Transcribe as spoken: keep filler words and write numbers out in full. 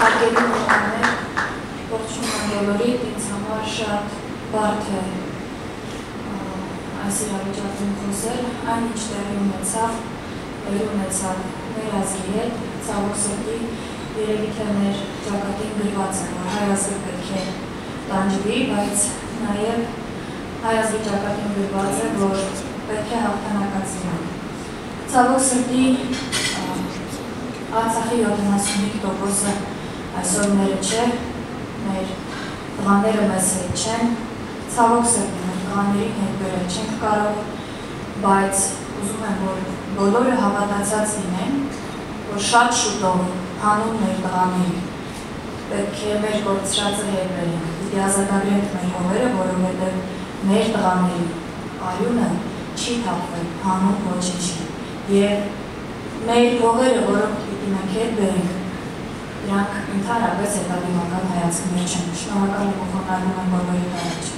Հարգելի մոհաններ, ողջունում բոլորիդ, ինձ համար շատ բարդ է այս իրավիճակում խոսել, այն ինչ տեղի ունեցավ, տեղի ունեցավ մեր ազգի հետ, ցավոք սրտի, երևի թե մեր ճակատին գրված է, որ հայ ազգը պետք է տանջվի, բայց նաև հայ ազգի ճակատին գրված է, որ պետք է հաղթանակածի։ Ցավոք սրտի Արցախի յոթանասունհինգ տոկոսը այսօր մերը չէ, մեր տղաները մեզ հետ չեն, ցավոք սրտի մեր տղաներին հետ բերել չենք կարող, բայց ուզում եմ, որ բոլորը հավատացած լինեն, որ շատ շուտով հանուն մեր տղաների պետք է մեր կորցրածը հետ բերենք, պիտի ազատագրենք մեր հողերը, որովհետև մեր տղաների արյունը չի թափվել հանուն ոչինչի և մեր հողերը, որոնք պիտի մենք հետ բերենք, դրանք ընդհանրապես հետադիմական հայացքներ չեն, շնորհակալ եմ ու խոնարհվում եմ բոլորի առաջ։